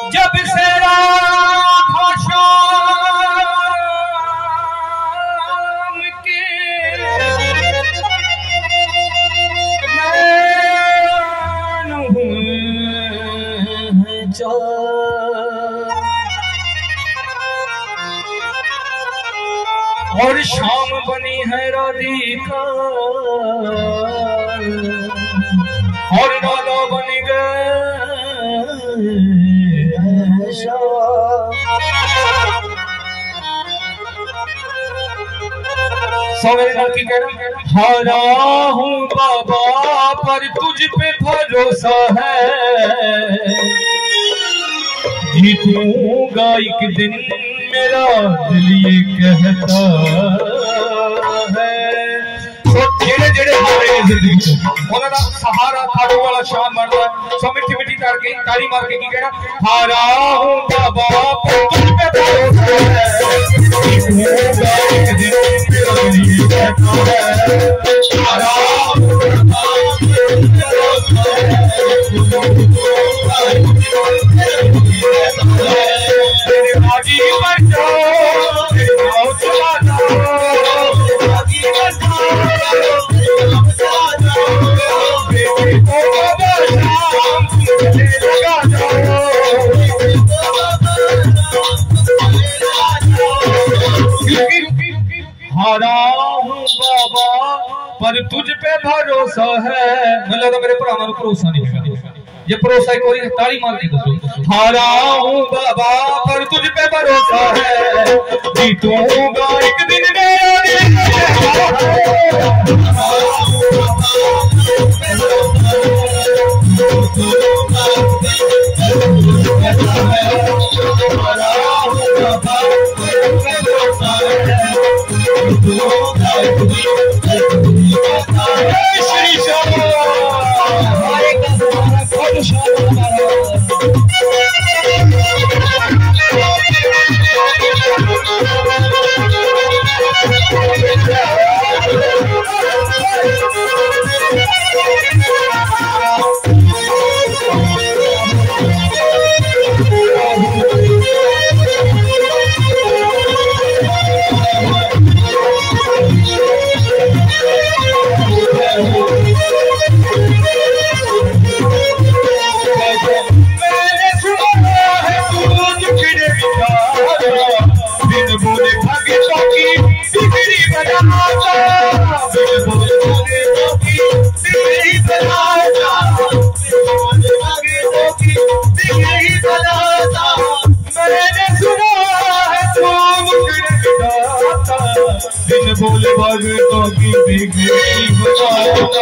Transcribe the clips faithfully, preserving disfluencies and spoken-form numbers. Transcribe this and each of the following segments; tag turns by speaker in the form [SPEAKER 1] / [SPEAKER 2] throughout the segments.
[SPEAKER 1] जब से राधा शाम के नैन हुए चार और शाम बनी है राधिका और राधा बन गए सो मेरे लड़की कह रहा हारा हूँ बाबा पर तुझ पे भरोसा है जीतूंगा एक दिन मेरा दिल ये कहता है। जेड़े जेड़े हारे जिंदगी उन्होंने सहारा खाड़ू वाला शाम बनता है। सो मिठी मिठी तार के ताली मार के की कहना हारा हूँ बाबा पर तुझ पे भरोसा है जीतूंगा एक दिन मेरा दिल ये कहता है। हारा हूँ बाबा पर तुझ पे भरोसा है तेरे बाजी पर जाओ तेरे भाव चला जाओ बाजी पर जाओ हारा हूँ बाबा पर तुझ पे भरोसा है। मैं लगा मेरे भरावां नूं भरोसा नहीं ये भरोसा एक बार ताली मार के दसो हारा हूँ बाबा पर तुझ पे भरोसा है जीतूंगा एक दिन मेरा दिल बोले भगतों की बिगड़ी बताता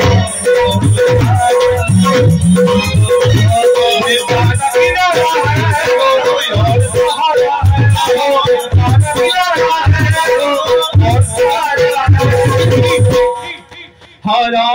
[SPEAKER 1] हारा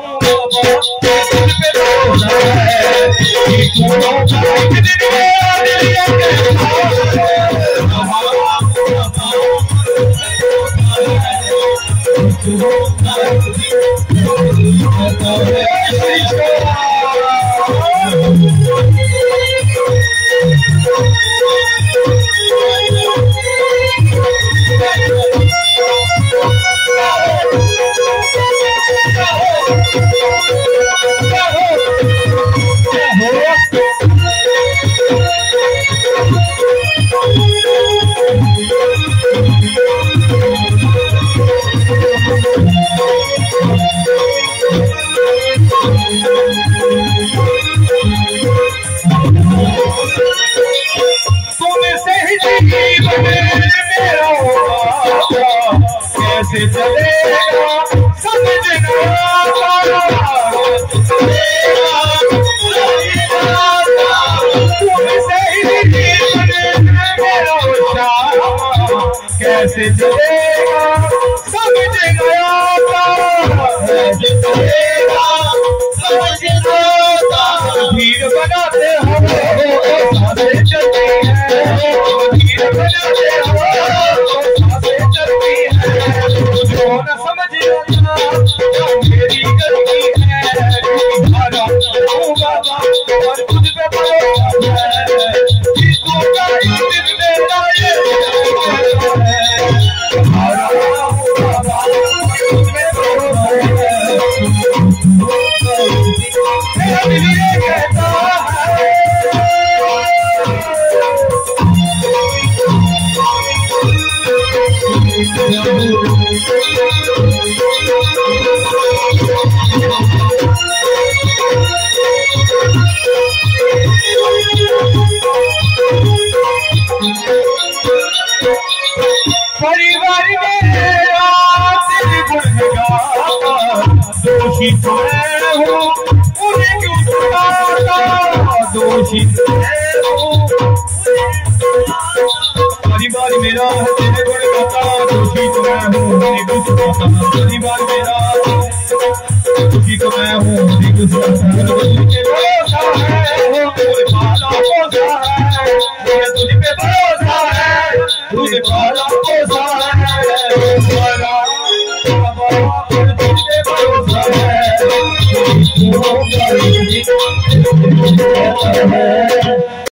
[SPEAKER 1] कैसे चलेगा समझना कैसे चलेगा समझ गया धीर बनाते हो चलती है धीर बनाते हो चलती है जो न समझ मेरी गलती है बाबा और तुझ पे भरोसा है कि तू कहीं दिन मेरा ये हमारा बाबा तुझ पे भरोसा है मेरा दिल ये कहता है परिवार मेरा दिल गुनगाता दोषी तो मैं हूँ उन्हें क्यों सुनाता दोषी मैं हूँ परिवार मेरा दिल गुनगाता दोषी तो मैं हूँ उन्हें क्यों सुनाता परिवार मेरा दोषी तो मैं हूँ उन्हें क्यों सुनाता तुझे भरोसा है तुझे पाला पोसा है तुझे पे भरोसा है तुझे पाला पोसा है हमारा बाबा तुझे भरोसा है